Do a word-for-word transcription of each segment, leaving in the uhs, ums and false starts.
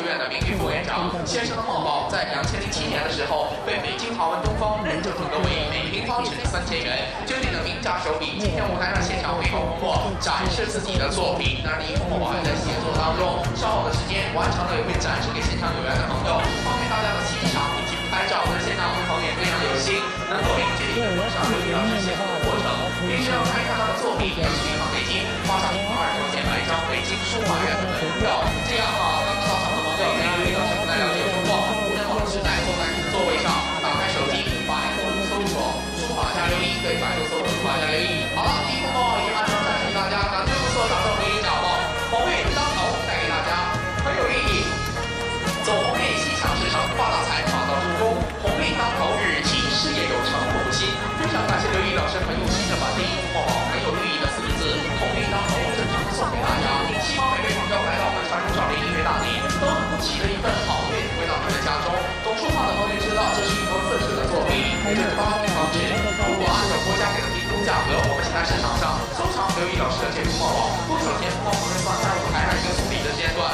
院的名誉副院长。先生的墨宝在两千零七年的时候被北京华文东方认证评格为每平方尺三千元，就这个名家手笔，今天舞台上现场为红墨展示自己的作品。当然，李红墨宝还在写作当中，稍后的时间完成了也会展示给现场有缘的朋友，方便大家的欣赏以及拍照。那现场导演非常有心，能够理解上刘宇老师写作的过程。必须要看一看他的作品，也是一趟北京，花上一万二十块钱买一张北京书画院的门票。这样啊，刚刚到场的朋友可以刘宇老师不太了解中国互联网时代，坐在你的座位上，打开手机，百度搜索书法家刘一，对，百度搜索书法家刘一。好了，第一幕已经马上展示给大家，感谢不错，掌声为你掌握。红运当头带给大家很有意义，走红运，心想事成，发大财，马到成功。红运当头，日期事业有成，不心。非常感谢刘一老师很用心的把第一幕墨宝很有寓意的四个字“红运当头”正常送给大家。希望每位朋友来到我们传统少林音乐大典，都能够骑着一份好运回到你的家中。懂书画的朋友知道，这是一幅自制的作品，也就是八平方纸。如果按照国家给的评估价格，我们现在市场上收藏刘一老师的这幅墨宝，不首先我们放在舞台上一个送礼的阶段。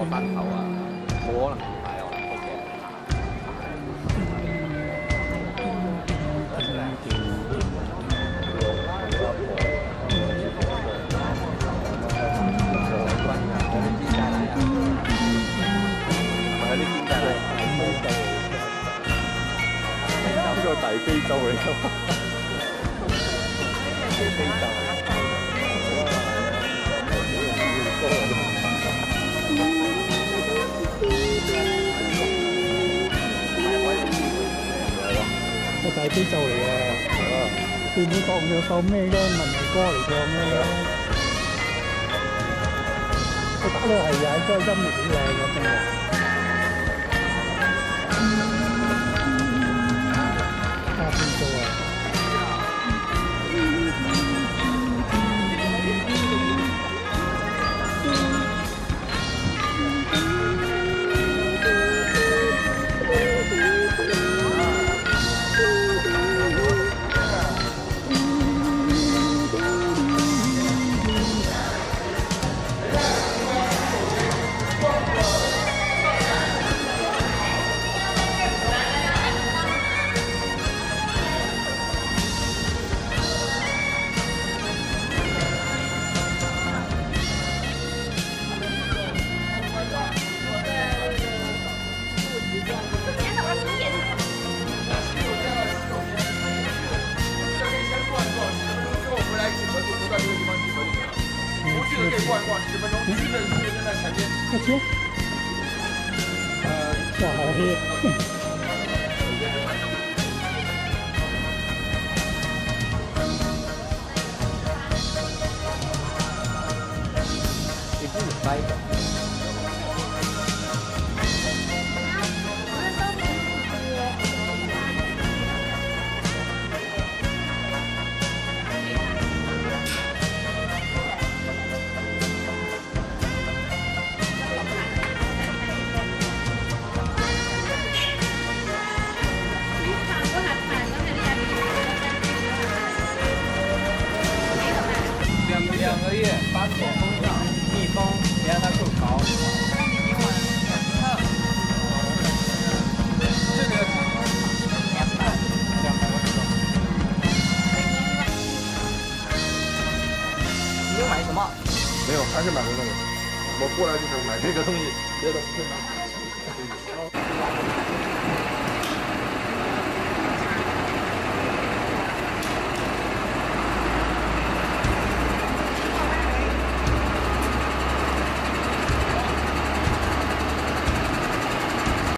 山頭啊，冇可能要買我屋嘅。係啲煎雞嚟，呢個大非洲嚟㗎。非洲。 個大悲咒嚟嘅，會唔會當佢首咩咧？文藝歌嚟唱咧？我覺得係啊，真係音樂幾靚嘅真係。大悲咒啊！我切，呃，哇，好黑。 你不能掰的。两个月，把锁封上，密封，别让它受潮。这个要几个？两百，两百个。你又买什么？ 没有，还是买的那个。我过来就是买这个东西，别的不会买。